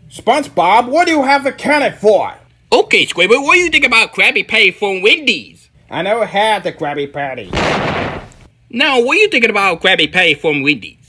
SpongeBob, what do you have the cannon for? Okay, Squidward, what do you think about Krabby Patty from Wendy's? I never had the Krabby Patty. Now, what are you thinking about Krabby Patty from Wendy's?